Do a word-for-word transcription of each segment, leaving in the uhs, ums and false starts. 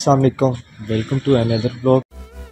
अस्सलाम वालेकुम, welcome to another blog.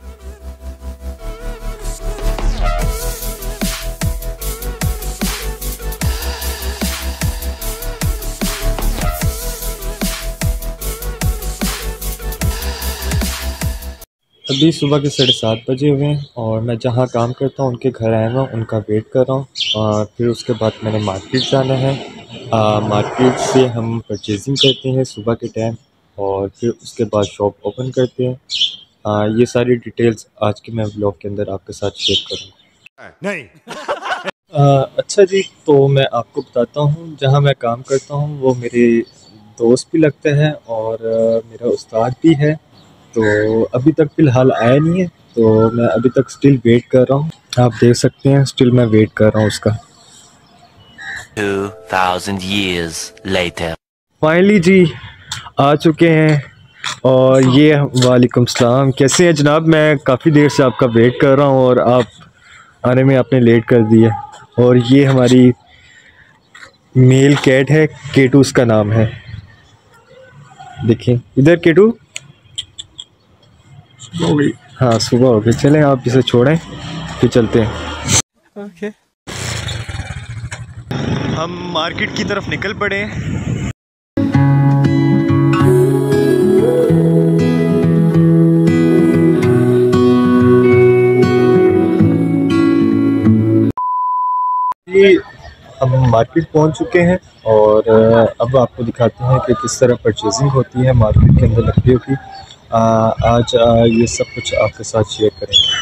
अभी सुबह के साढ़े सात बजे हुए हैं और मैं जहाँ काम करता हूँ उनके घर आया हुआ हूँ, उनका वेट कर रहा हूँ। और फिर उसके बाद मैंने मार्केट जाना है। आ, मार्केट से हम परचेजिंग करते हैं सुबह के टाइम और फिर उसके बाद शॉप ओपन करते हैं। आ, ये सारी डिटेल्स आज के मैं व्लॉग के अंदर आपके साथ शेयर करूँगा। नहीं आ, अच्छा जी, तो मैं आपको बताता हूँ जहाँ मैं काम करता हूँ वो मेरे दोस्त भी लगते हैं और आ, मेरा उस्ताद भी है। तो अभी तक फ़िलहाल आया नहीं है, तो मैं अभी तक स्टिल वेट कर रहा हूँ। आप देख सकते हैं स्टिल मैं वेट कर रहा हूँ उसका। two thousand years later. Finally जी आ चुके हैं। और ये वालेकुम सलाम, कैसे हैं जनाब? मैं काफ़ी देर से आपका वेट कर रहा हूँ और आप आने में आपने लेट कर दिया। और ये हमारी मेल कैट है, केटू उसका नाम है। देखिए इधर केटू। हो गई, हाँ सुबह हो गई। चलें आप इसे छोड़ें फिर चलते हैं। ओके हम मार्केट की तरफ निकल पड़े हैं। हम मार्केट पहुंच चुके हैं और अब आपको दिखाते हैं कि किस तरह परचेजिंग होती है मार्केट के अंदर लकड़ियों की। आ, आज आ, ये सब कुछ आपके साथ शेयर करेंगे।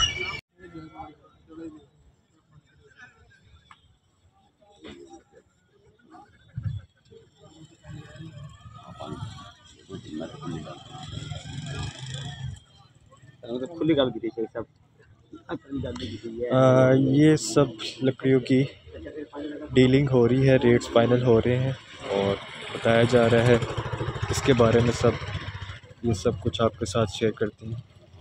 आ, ये सब लकड़ियों की डीलिंग हो रही है, रेट्स फाइनल हो रहे हैं और बताया जा रहा है इसके बारे में सब। ये सब कुछ आपके साथ शेयर करते हैं।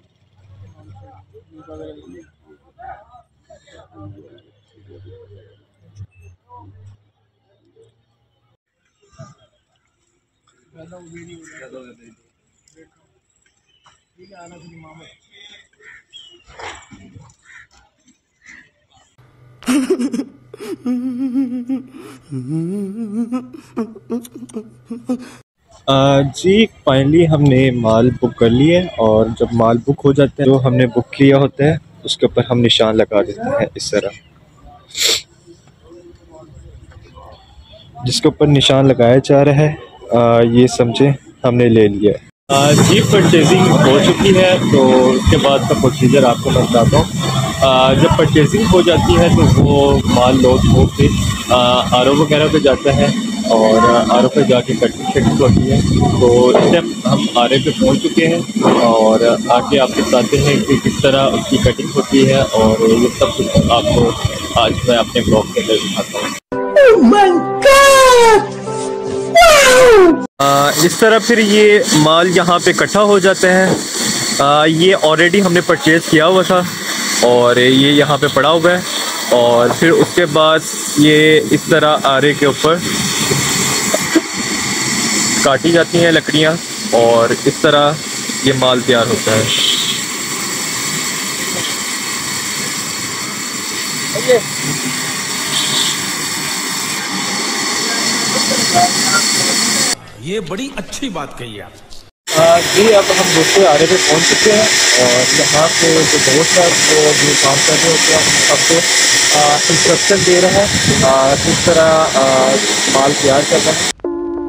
आ, जी फाइनली हमने माल बुक कर लिए और जब माल बुक हो जाते हैं जो हमने बुक किया होता है उसके ऊपर हम निशान लगा देते हैं इस तरह। जिसके ऊपर निशान लगाया जा रहा है आ, ये समझे हमने ले लिया है। आ, जी परचेजिंग हो चुकी है तो उसके बाद का प्रोसीजर आपको मैं बताता हूँ। जब परचेजिंग हो जाती है तो वो माल लोड हो के आर ओ वगैरह पे जाता है और आर ओ पे जाके कटिंग शटिंग होती है। तो इस टाइम हम आर ओ पे पहुँच चुके हैं और आगे आपको बताते हैं कि किस तरह उसकी कटिंग होती है और ये सब कुछ आपको आज मैं अपने ब्लॉग के अंदर दिखाता हूँ। आ, इस तरह फिर ये माल यहाँ पे इकट्ठा हो जाता है। आ, ये ऑलरेडी हमने परचेज़ किया हुआ था और ये यहाँ पे पड़ा हुआ है और फिर उसके बाद ये इस तरह आरे के ऊपर काटी जाती हैं लकड़ियाँ और इस तरह ये माल तैयार होता है। ये बड़ी अच्छी बात कही आप। जी अब हम दूसरे आरे पे पहुंच चुके हैं और यहाँ पे जो दोस्त है वो जो काम कर रहे होते हैं हम सबको इंस्ट्रक्शन दे रहे हैं किस तरह आ, माल तैयार कर रहे हैं।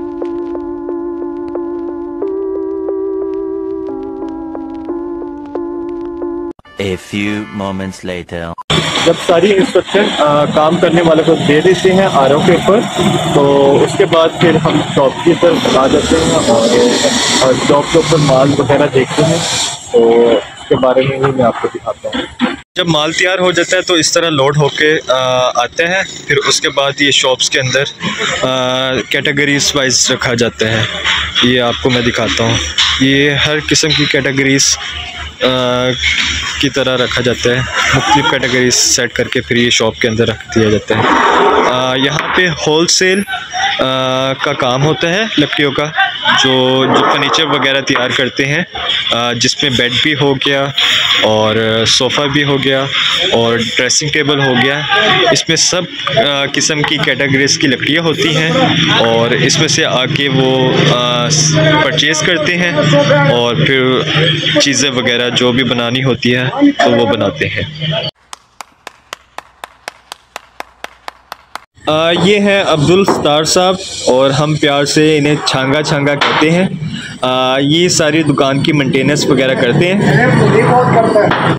A few moments later. जब सारी इंस्ट्रक्शन काम करने वाले को दे देते हैं आर ओ के ऊपर तो उसके बाद फिर हम शॉप की तरफ आ जाते हैं और शॉप के ऊपर माल वगैरह देखते हैं। तो उसके बारे में ही मैं आपको दिखाता हूँ। जब माल तैयार हो जाता है तो इस तरह लोड होके आते हैं। फिर उसके बाद ये शॉप्स के अंदर कैटेगरीज वाइज रखा जाता है। ये आपको मैं दिखाता हूँ। ये हर किस्म की कैटेगरीज की तरह रखा जाता है। मुख्तलिफ कैटेगरीज सेट करके फिर ये शॉप के अंदर रख दिया जाता है। यहाँ पे होल सेल का काम होता है लकड़ियों का। जो जो फर्नीचर वगैरह तैयार करते हैं, जिसमें बेड भी हो गया और सोफ़ा भी हो गया और ड्रेसिंग टेबल हो गया। इसमें सब किस्म की कैटेगरीज़ की लकड़ियाँ होती हैं और इसमें से आके वो परचेज़ करते हैं और फिर चीज़ें वगैरह जो भी बनानी होती है तो वो बनाते हैं। आ, ये हैं अब्दुल सत्तार साहब और हम प्यार से इन्हें छांगा छांगा कहते हैं। आ, ये सारी दुकान की मेंटेनेंस वगैरह करते हैं।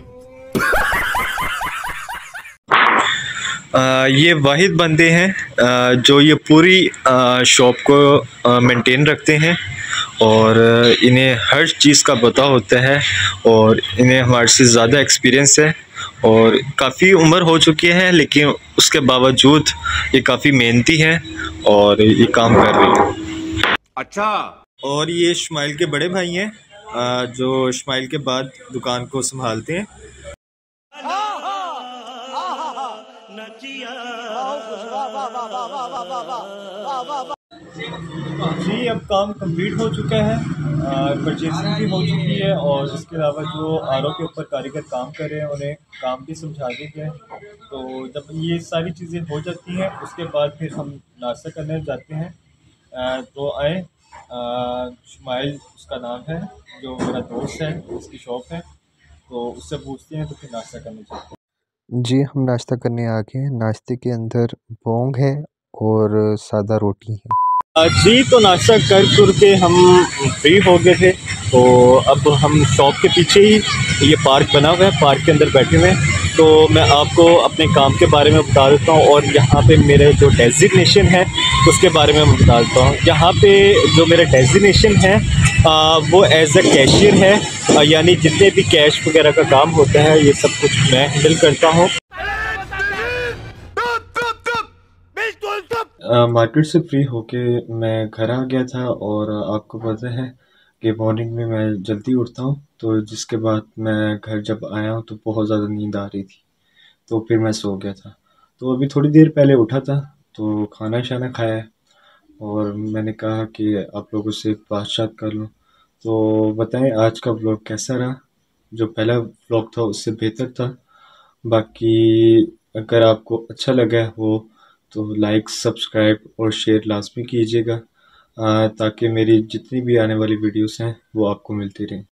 आ, ये वाहिद बंदे हैं आ, जो ये पूरी शॉप को मेंटेन रखते हैं और इन्हें हर चीज़ का पता होता है और इन्हें हमारे से ज़्यादा एक्सपीरियंस है और काफ़ी उम्र हो चुकी है, लेकिन उसके बावजूद ये काफ़ी मेहनती हैं और ये काम कर रही हैं। अच्छा। और ये इस्माइल के बड़े भाई हैं जो इस्माइल के बाद दुकान को संभालते हैं। जी अब काम कंप्लीट हो चुका है, परचेसिंग भी हो चुकी है और इसके अलावा जो आर ओ के ऊपर कारीगर काम कर रहे हैं उन्हें काम भी समझा दिया गया है। तो जब ये सारी चीज़ें हो जाती हैं उसके बाद फिर हम नाश्ता करने जाते हैं। आ, तो आए, इस्माइल उसका नाम है, जो मेरा दोस्त है, उसकी शॉप है, तो उससे पूछते हैं तो फिर नाश्ता करने जाते हैं। जी हम नाश्ता करने आ गए हैं। नाश्ते के अंदर पोंग है और सादा रोटी है। जी तो नाश्ता कर कर के हम फ्री हो गए थे, तो अब हम शॉप के पीछे ही ये पार्क बना हुआ है, पार्क के अंदर बैठे हुए हैं। तो मैं आपको अपने काम के बारे में बता देता हूँ और यहाँ पे मेरे जो डेजिग्नेशन है उसके बारे में मैं बता देता हूँ। यहाँ पे जो मेरा डेजिग्नेशन है आ, वो एज अ कैशियर है, यानी जितने भी कैश वगैरह का काम होता है ये सब कुछ मैं हैंडल करता हूँ। मार्केट से फ्री होके मैं घर आ गया था और आपको पता है कि मॉर्निंग में मैं जल्दी उठता हूँ, तो जिसके बाद मैं घर जब आया हूँ तो बहुत ज़्यादा नींद आ रही थी, तो फिर मैं सो गया था। तो अभी थोड़ी देर पहले उठा था तो खाना शाना खाया और मैंने कहा कि आप लोगों से बातचीत कर लूँ। तो बताएं आज का व्लॉग कैसा रहा? जो पहला व्लॉग था उससे बेहतर था। बाकी अगर आपको अच्छा लगा हो तो लाइक, सब्सक्राइब और शेयर लाजमी कीजिएगा ताकि मेरी जितनी भी आने वाली वीडियोस हैं वो आपको मिलती रहें।